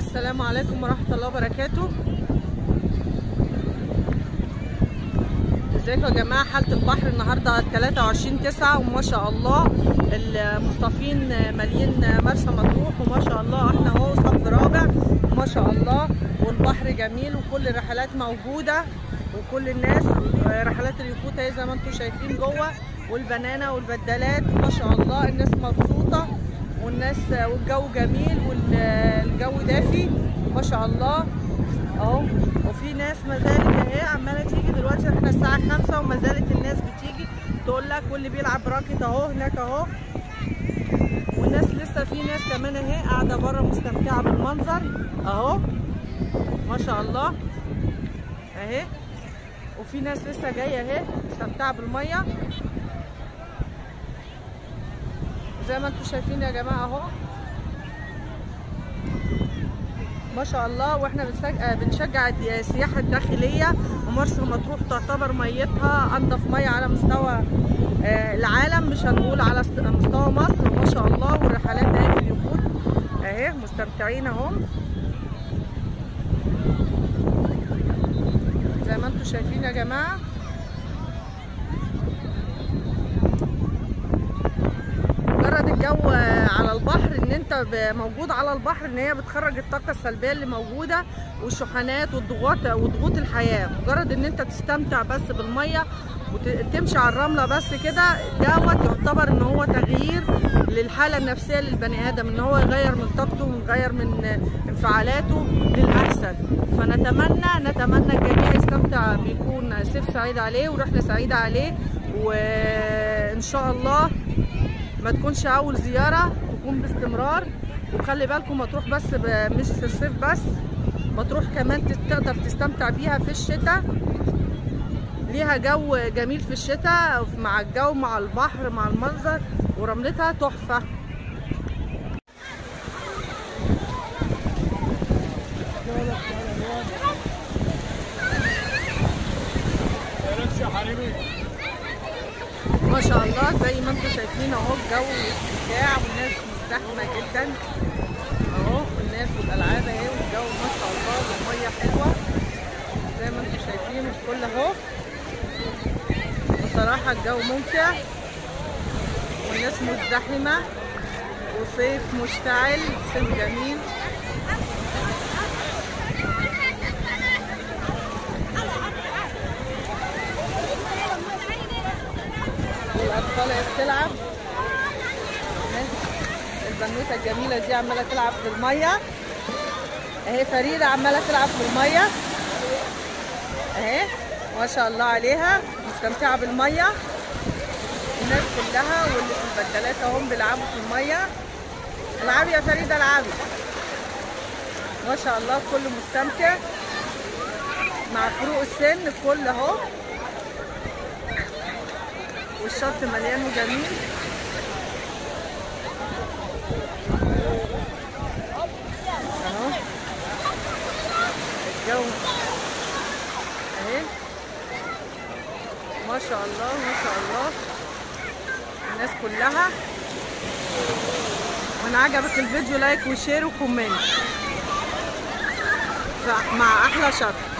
السلام عليكم ورحمة الله وبركاته. ازيكم يا جماعة؟ حالة البحر النهاردة 23/9 وما شاء الله المصطفين مالين مرسى مطروح، وما شاء الله احنا اهو صف رابع ما شاء الله، والبحر جميل وكل الرحلات موجودة وكل الناس. رحلات اليخوت اهي زي ما انتم شايفين جوه، والبنانة والبدالات ما شاء الله، الناس مبسوطة والجو جميل والجو دافي ما شاء الله اهو. وفي ناس ما زالت اهي عماله تيجي دلوقتي، احنا الساعه 5 وما زالت الناس بتيجي تقول لك، واللي بيلعب راكت اهو هناك اهو، والناس لسه في ناس كمان اهي قاعده بره مستمتعه بالمنظر اهو ما شاء الله اهي. وفي ناس لسه جايه اهي مستمتعه بالميه زي ما انتم شايفين يا جماعه اهو ما شاء الله. واحنا بنشجع السياحه الداخليه، ومرسى مطروح تعتبر ميتها انضف ميه على مستوى العالم، مش هنقول على مستوى مصر ما شاء الله. والرحلات اهي في اليخوت اهي مستمتعين اهم زي ما انتم شايفين يا جماعه. مجرد الجو على البحر ان انت موجود على البحر، ان هي بتخرج الطاقه السلبيه اللي موجوده والشحنات وضغوط الحياه. مجرد ان انت تستمتع بس بالميه وتمشي على الرمله بس كده، دوت يعتبر ان هو تغيير للحاله النفسيه للبني ادم، ان هو يغير من طاقته ويغير من انفعالاته للاحسن. فنتمنى الجميع يستمتع، بيكون صيف سعيد عليه ورحله سعيده عليه، وان شاء الله ما تكونش اول زياره، تكون باستمرار. وخلي بالكم مطروح بس مش في الصيف بس، مطروح كمان تقدر تستمتع بيها في الشتاء، ليها جو جميل في الشتاء مع الجو مع البحر مع المنظر، ورملتها تحفه. ما شاء الله زي ما انتم شايفين اهو، الجو استمتاع والناس مزدحمه جدا اهو، الناس والالعاب اهي، والجو ما شاء الله والميه حلوه زي ما انتم شايفين الكل اهو. بصراحه الجو ممتع والناس مزدحمه، وصيف مشتعل، صيف جميل. الأطفال بتلعب، البنوتة الجميلة دي عمالة تلعب في المية اهي، فريدة عمالة تلعب في المية اهي ما شاء الله عليها، مستمتعة بالمية. الناس كلها واللي في البدالات اهم بيلعبوا في المية. العبي يا فريدة العبي ما شاء الله، الكل مستمتع مع فروق السن، الكل اهو، والشط مليان وجميل اهو. الجو اهي ما شاء الله ما شاء الله، الناس كلها. وان عجبك الفيديو لايك وشير وكومنت مع احلى شط.